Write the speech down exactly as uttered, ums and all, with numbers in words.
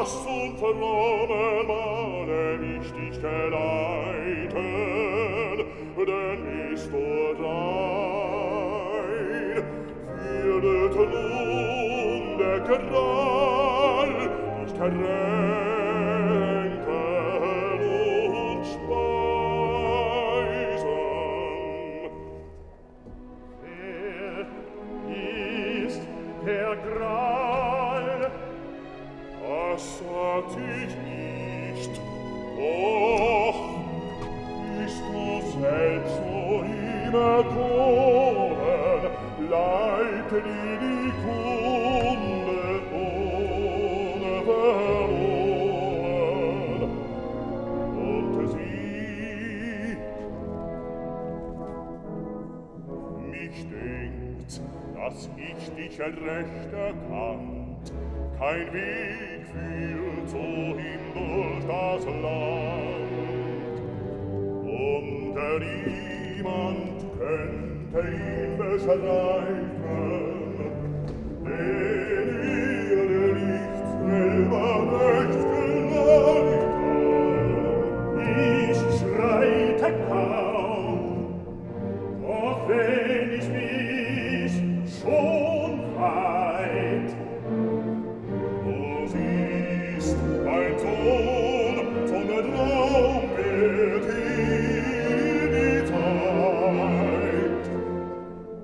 lass und fromme Male mich dich geleiten, denn bist du rein. Werdet nun der Krall dich tränken und speisen. Wer ist der Krall? Das sag ich nicht, doch bist du selbst so immer kommen, leite dir die Kunde ohne verloren. Und sie mich denkt, dass ich dich recht erkannt, kein Weg führt so hin durch das Land. Und niemand könnte ihn beschreiben,